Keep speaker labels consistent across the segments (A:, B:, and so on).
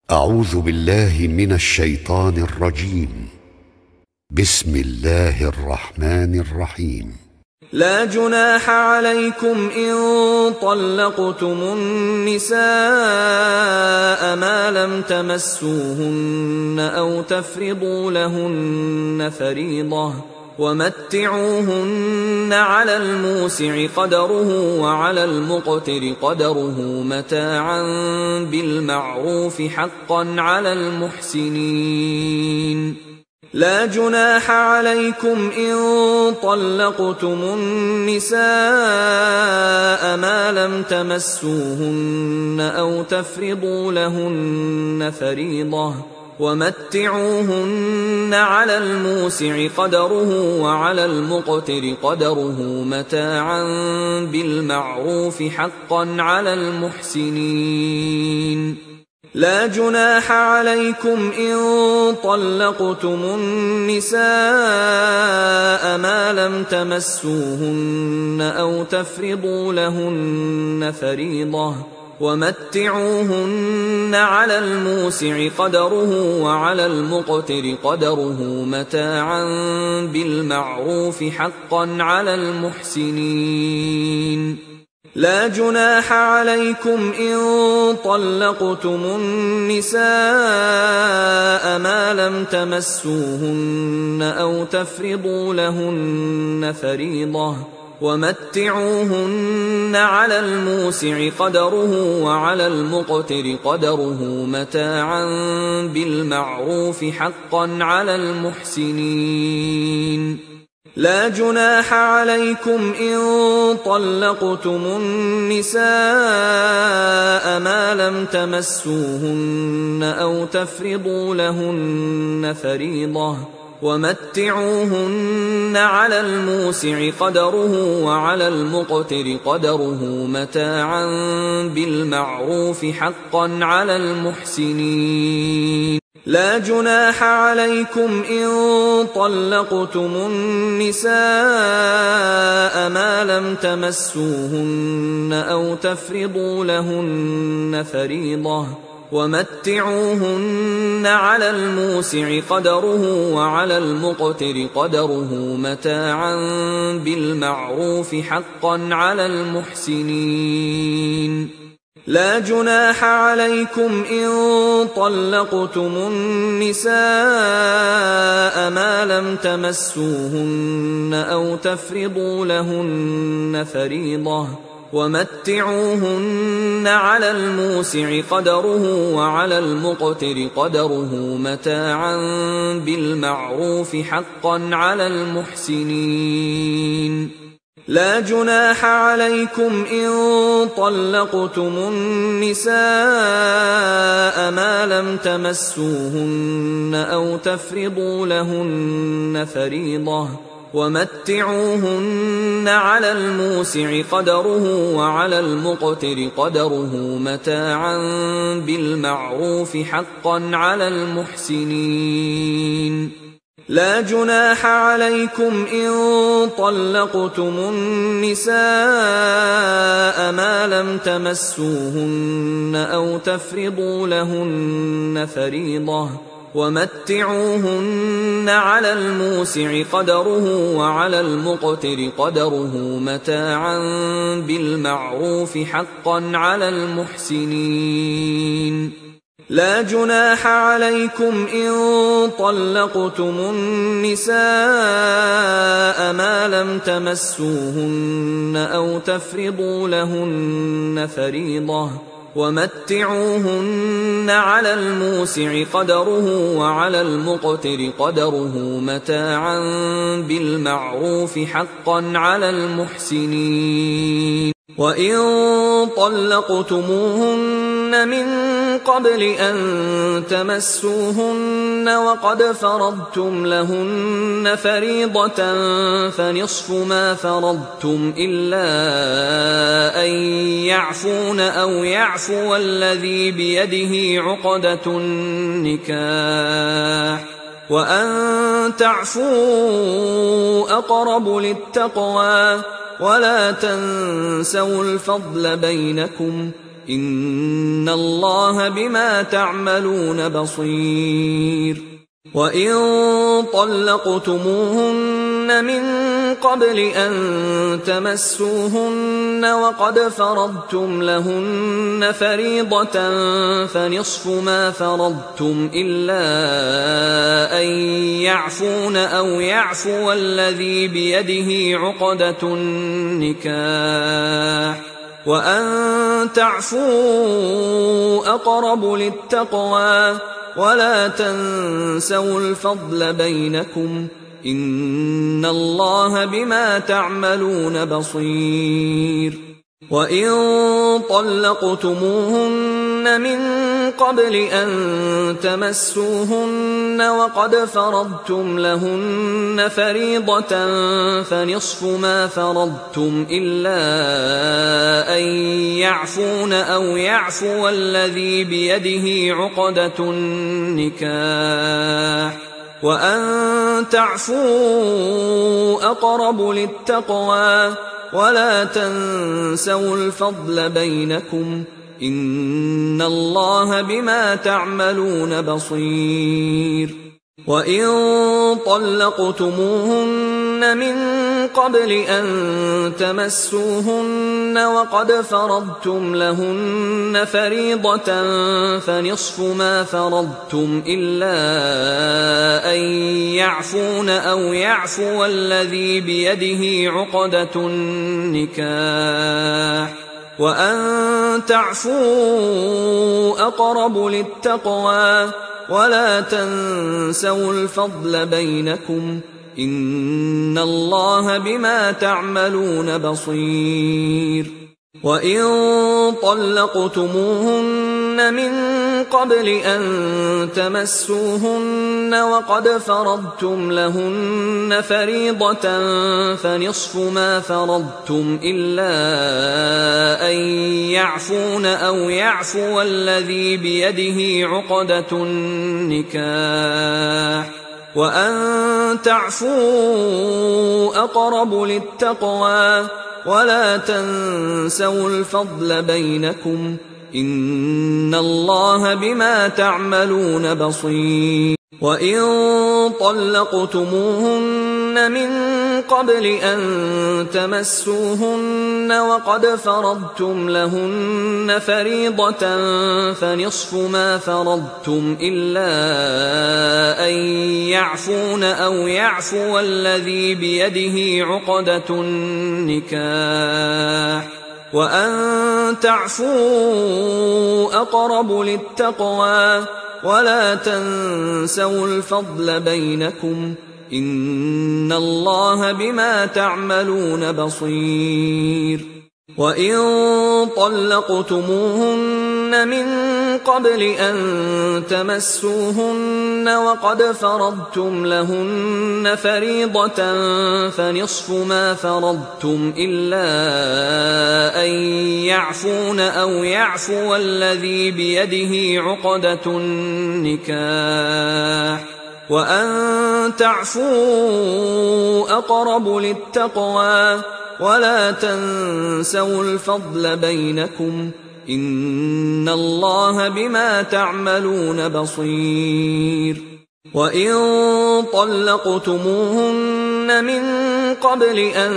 A: أعوذ بالله من الشيطان الرجيم. بسم الله الرحمن الرحيم.
B: لا جناح عليكم إن طلقتم النساء ما لم تمسوهن أو تفرضوا لهن فريضة، ومتعوهن على الموسع قدره وعلى المقتر قدره متاعا بالمعروف حقا على المحسنين. لا جناح عليكم إن طلقتم النساء ما لم تمسوهن أو تفرضوا لهن فريضة، ومتعوهن على الموسع قدره وعلى المقتر قدره متاعا بالمعروف حقا على المحسنين. لا جناح عليكم إن طلقتم النساء ما لم تمسوهن أو تفرضوا لهن فريضة، ومتعوهن على الموسع قدره وعلى المقتر قدره متاعا بالمعروف حقا على المحسنين. لا جناح عليكم إن طلقتم النساء ما لم تمسوهن أو تفرضوا لهن فريضة، ومتعوهن على الموسع قدره وعلى المقتر قدره متاعا بالمعروف حقا على المحسنين. لا جناح عليكم إن طلقتم النساء ما لم تمسوهن أو تفرضوا لهن فريضة، ومتعوهن على الموسع قدره وعلى المقتر قدره متاعا بالمعروف حقا على المحسنين. لا جناح عليكم إن طلقتم النساء ما لم تمسوهن أو تفرضوا لهن فريضة، ومتعوهن على الموسع قدره وعلى المقتر قدره متاعا بالمعروف حقا على المحسنين. لا جناح عليكم إن طلقتم النساء ما لم تمسوهن أو تفرضوا لهن فريضة، ومتعوهن على الموسع قدره وعلى المقتر قدره متاعا بالمعروف حقا على المحسنين. لا جناح عليكم إن طلقتم النساء ما لم تمسوهن أو تفرضوا لهن فريضة، ومتعوهن على الموسع قدره وعلى المقتر قدره متاعا بالمعروف حقا على المحسنين. لا جناح عليكم إن طلقتم النساء ما لم تمسوهن أو تفرضوا لهن فريضة، ومتعوهن على الموسع قدره وعلى المقتر قدره متاعا بالمعروف حقا على المحسنين. لا جناح عليكم إن طلقتم النساء ما لم تمسوهن أو تفرضوا لهن فريضة، ومتعوهن على الموسع قدره وعلى المقتر قدره متاعا بالمعروف حقا على المحسنين. وإن طلقتموهن من قبل أن تمسوهن وقد فرضتم لهن فريضة فنصف ما فرضتم إلا أن يعفون أو يعفو الذي بيده عقدة النكاح، وأن تعفوا أقرب للتقوى، ولا تنسوا الفضل بينكم إن الله بما تعملون بصير وإن طلقتموهن من قبل أن تمسوهن وقد فرضتم لهن فريضة فنصف ما فرضتم إلا أن يعفون أو يعفو الذي بيده عقدة النكاح وأن تعفوا أقرب للتقوى ولا تنسوا الفضل بينكم إن الله بما تعملون بصير وإن طلقتموهن من قبل أن تمسوهن وقد فرضتم لهن فريضة فنصف ما فرضتم إلا أن يعفون أو يعفو الذي بيده عقدة النكاح وأن تعفوا أقرب للتقوى ولا تنسوا الفضل بينكم إن الله بما تعملون بصير وإن طلقتموهن من قبل أن تمسوهن وقد فرضتم لهن فريضة فنصف ما فرضتم إلا أن يعفون أو يعفو الذي بيده عقدة النكاح وأن تعفوا أقرب للتقوى ولا تنسوا الفضل بينكم إن الله بما تعملون بصير وإن طلقتموهن من قبل أن تمسوهن وقد فرضتم لهن فريضة فنصف ما فرضتم إلا أن يعفون أو يعفو الذي بيده عقدة النكاح وأن تعفوا أقرب للتقوى ولا تنسوا الفضل بينكم إن الله بما تعملون بصير وإن طلقتموهن من قبل أن تمسوهن وقد فرضتم لهن فريضة فنصف ما فرضتم إلا أن يعفون أو يعفو الذي بيده عقدة النكاح وأن تعفوا أقرب للتقوى ولا تنسوا الفضل بينكم إن الله بما تعملون بصير وإن طلقتموهن من قبل أن تمسوهن وقد فرضتم لهن فريضة فنصف ما فرضتم إلا أن يعفون أو يعفو الذي بيده عقدة النكاح وأن تعفوا أقرب للتقوى ولا تنسوا الفضل بينكم إن الله بما تعملون بصير وإن طلقتموهن من قبل أن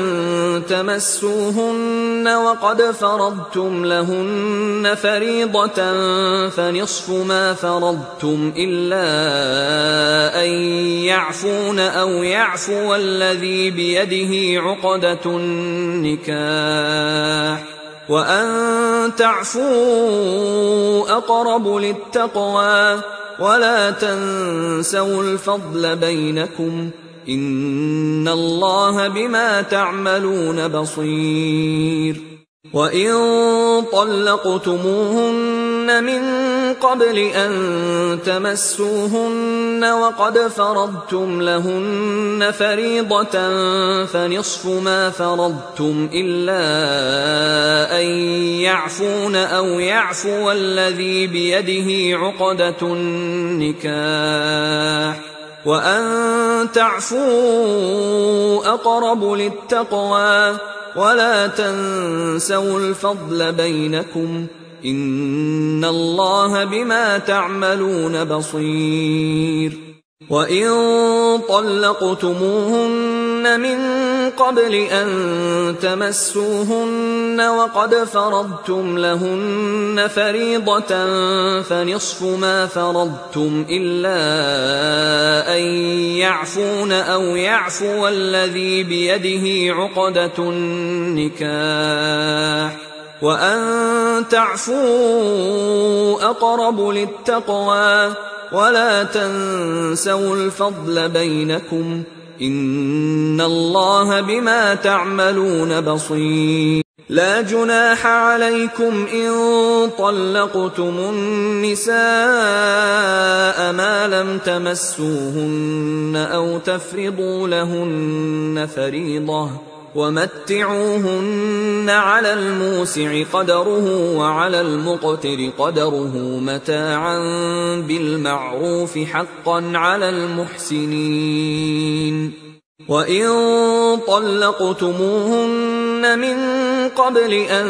B: تمسوهن وقد فرضتم لهن فريضة فنصف ما فرضتم إلا أن يعفون أو يعفو الذي بيده عقدة النكاح وأن تعفوا أقرب للتقوى ولا تنسوا الفضل بينكم إن الله بما تعملون بصير وإن طلقتموهن من قبل أن تمسوهن وقد فرضتم لهن فريضة فنصف ما فرضتم إلا أن يعفون أو يعفو الذي بيده عقدة النكاح وأن تعفوا أقرب للتقوى ولا تنسوا الفضل بينكم إن الله بما تعملون بصير. وإن طلقتموهن من قبل أن تمسوهن وقد فرضتم لهن فريضة فنصف ما فرضتم إلا أن يعفون أو يعفو الذي بيده عقدة النكاح وأن تعفوا أقرب للتقوى ولا تنسوا الفضل بينكم إن الله بما تعملون بصير. لا جناح عليكم إن طلقتم النساء ما لم تمسوهن أو تفرضوا لهن فريضة ومتعوهن على الموسع قدره وعلى المقتر قدره متاعا بالمعروف حقا على المحسنين. وإن طلقتموهن من قبل أن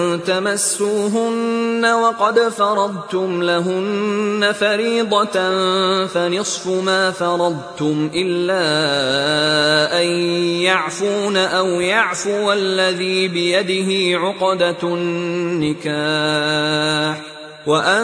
B: تمسوهن وقد فرضتم لهن فريضة فنصف ما فرضتم إلا أن يعفون أو يعفو الذي بيده عقدة النكاح وأن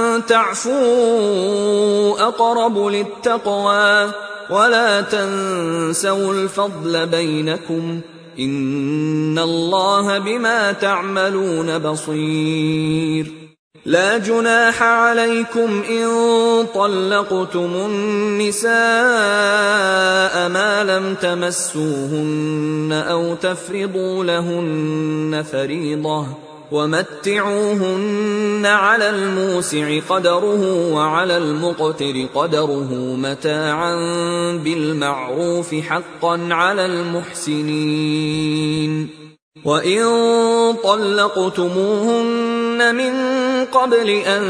B: تعفوا أقرب للتقوى ولا تنسوا الفضل بينكم إن الله بما تعملون بصير. لا جناح عليكم إن طلقتم النساء ما لم تمسوهن أو تفرضوا لهن فريضة ومتعوهن على الموسع قدره وعلى المقتر قدره متاعا بالمعروف حقا على المحسنين. وإن طلقتموهن من قبل أن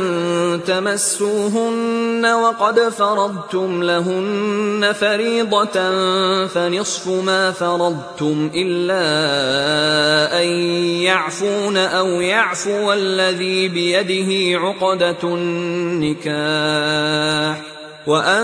B: تمسوهن وقد فرضتم لهن فريضة فنصف ما فرضتم إلا أن يعفون أو يعفو الذي بيده عقدة النكاح وأن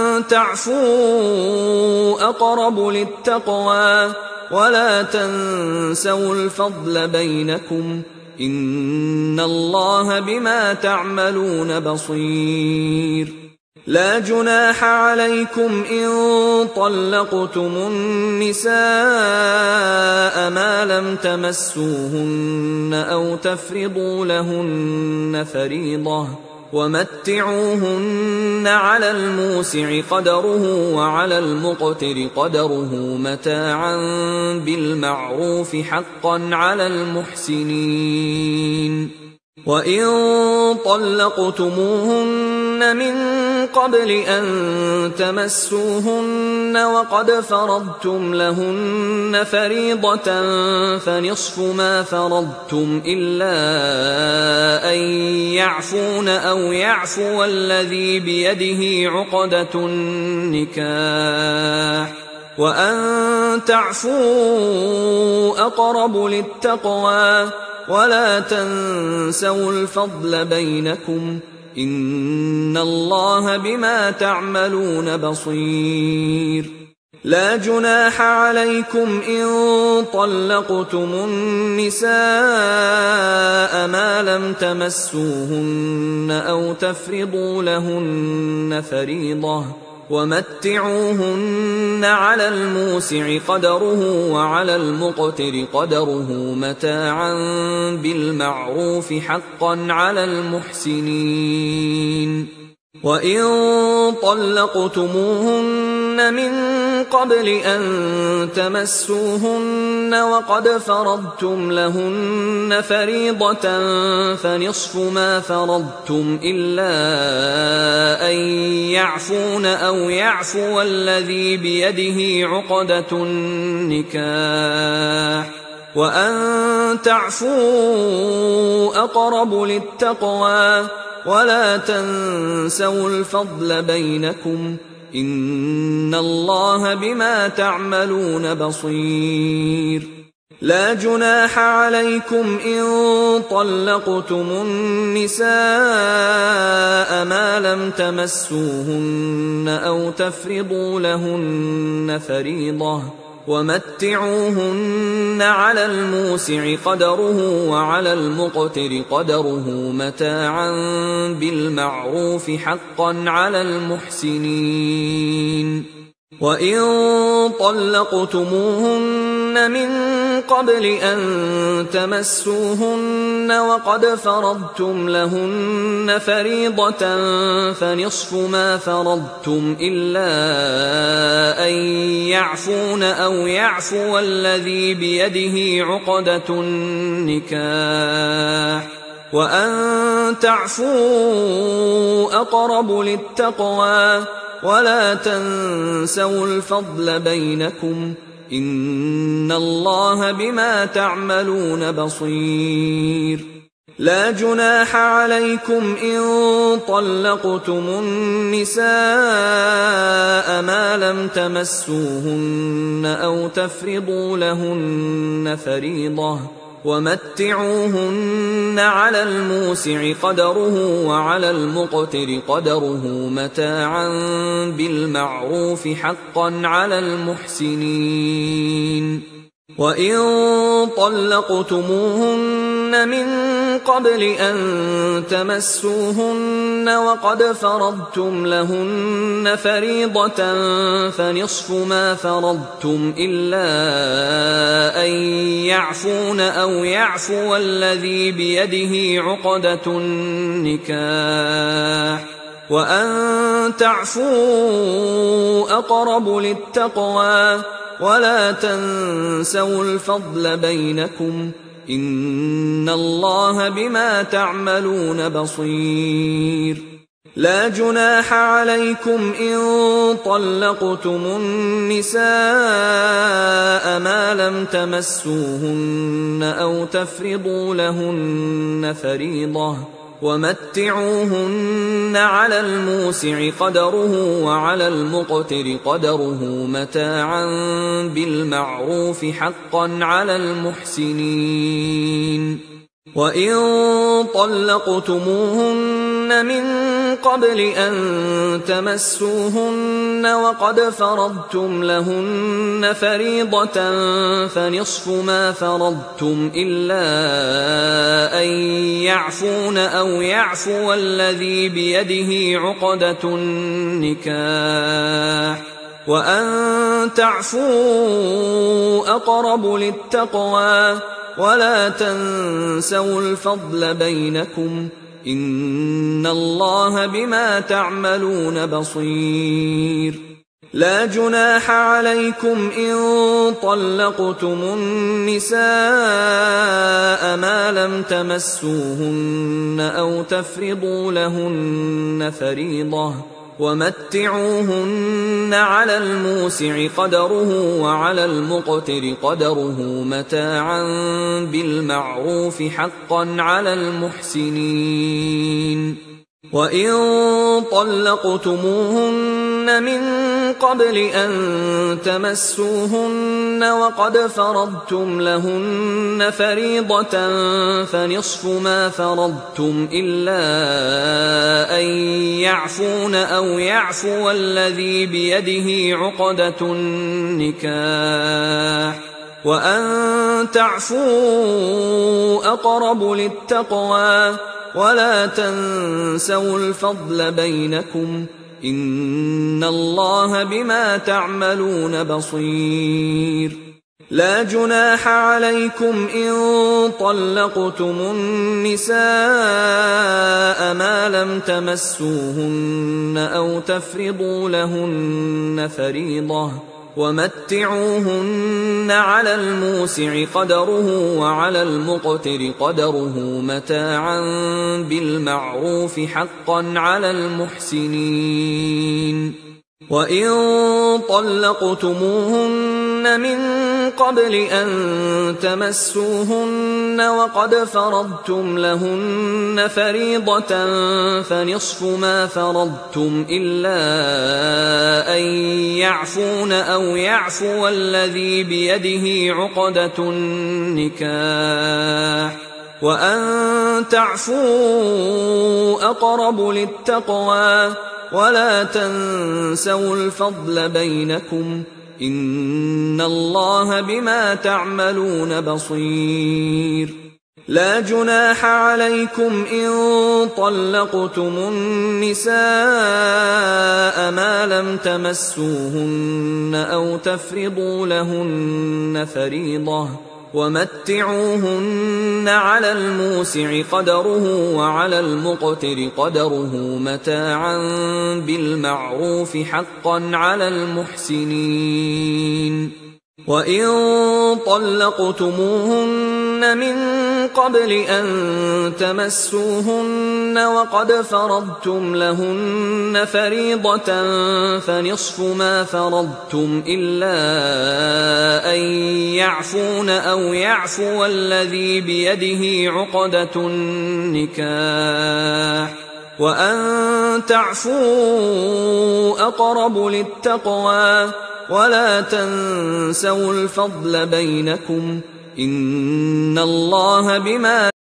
B: تعفوا أقرب للتقوى ولا تنسوا الفضل بينكم إن الله بما تعملون بصير. لا جناح عليكم إن طلقتم النساء ما لم تمسوهن أو تفرضوا لهن فريضة ومتعوهن على الموسع قدره وعلى المقتر قدره متاعا بالمعروف حقا على المحسنين. وإن طلقتموهن من قبل أن تمسوهن وقد فرضتم لهن فريضة فنصف ما فرضتم إلا أن يعفون أو يعفو الذي بيده عقدة النكاح وأن تعفوا أقرب للتقوى ولا تنسوا الفضل بينكم إن الله بما تعملون بصير. لا جناح عليكم إن طلقتم النساء ما لم تمسوهن أو تفرضوا لهن فريضة ومتعوهن على الموسع قدره وعلى المقتر قدره متاعا بالمعروف حقا على المحسنين. وإن طلقتموهن من قبل أن تمسوهن وقد فرضتم لهن فريضة فنصف ما فرضتم إلا أن يعفون أو يعفو الذي بيده عقدة النكاح وأن تعفوا أقرب للتقوى ولا تنسوا الفضل بينكم إن الله بما تعملون بصير. لا جناح عليكم إن طلقتم النساء ما لم تمسوهن أو تفرضوا لهن فريضة ومتعوهن على الموسع قدره وعلى المقتر قدره متاعا بالمعروف حقا على المحسنين. وإن طلقتموهن من قبل أن تمسوهن وقد فرضتم لهن فريضة فنصف ما فرضتم إلا أن يعفون أو يعفو الذي بيده عقدة النكاح وأن تعفوا أقرب للتقوى ولا تنسوا الفضل بينكم إن الله بما تعملون بصير. لا جناح عليكم إن طلقتم النساء ما لم تمسوهن أو تفرضوا لهن فريضة ومتعوهن على الموسع قدره وعلى المقتر قدره متاعا بالمعروف حقا على المحسنين. وإن طلقتموهن من قبل أن تمسوهن وقد فرضتم لهن فريضة فنصف ما فرضتم إلا أن يعفون أو يعفو الذي بيده عقدة النكاح وأن تعفوا أقرب للتقوى ولا تنسوا الفضل بينكم إن الله بما تعملون بصير. لا جناح عليكم إن طلقتم النساء ما لم تمسوهن أو تفرضوا لهن فريضة ومتعوهن على الموسع قدره وعلى المقتر قدره متاعا بالمعروف حقا على المحسنين. وإن طلقتموهن من قبل أن تمسوهن وقد فرضتم لهن فريضة فنصف ما فرضتم إلا أن يعفون أو يعفو الذي بيده عقدة النكاح وأن تعفوا أقرب للتقوى ولا تنسوا الفضل بينكم إن الله بما تعملون بصير. لا جناح عليكم إن طلقتم النساء ما لم تمسوهن أو تفرضوا لهن فريضة ومتعوهن على الموسع قدره وعلى المقتر قدره متاعا بالمعروف حقا على المحسنين. وإن طلقتموهن من قبل أن تمسوهن وقد فرضتم لهن فريضة فنصف ما فرضتم إلا أن يعفون أو يعفو الذي بيده عقدة النكاح وأن تعفوا أقرب للتقوى ولا تنسوا الفضل بينكم إن الله بما تعملون بصير. لا جناح عليكم إن طلقتم النساء ما لم تمسوهن أو تفرضوا لهن فريضة ومتعوهن على الموسع قدره وعلى المقتر قدره متاعا بالمعروف حقا على المحسنين. وإن طلقتموهن من قبل أن تمسوهن وقد فرضتم لهن فريضة فنصف ما فرضتم إلا أن يعفون أو يعفو الذي بيده عقدة النكاح وأن تعفوا أقرب للتقوى ولا تنسوا الفضل بينكم إن الله بما تعملون بصير لا جناح عليكم إن طلقتم النساء ما لم تمسوهن أو تفرضوا لهن فريضة ومتعوهن على الموسع قدره وعلى المقتر قدره متاعا بالمعروف حقا على المحسنين وإن طلقتموهن من قبل أن تمسوهن وقد فرضتم لهن فريضة فنصف ما فرضتم إلا أن يعفون أو يعفو الذي بيده عقدة النكاح وأن تعفوا أقرب للتقوى ولا تنسوا الفضل بينكم إن الله بما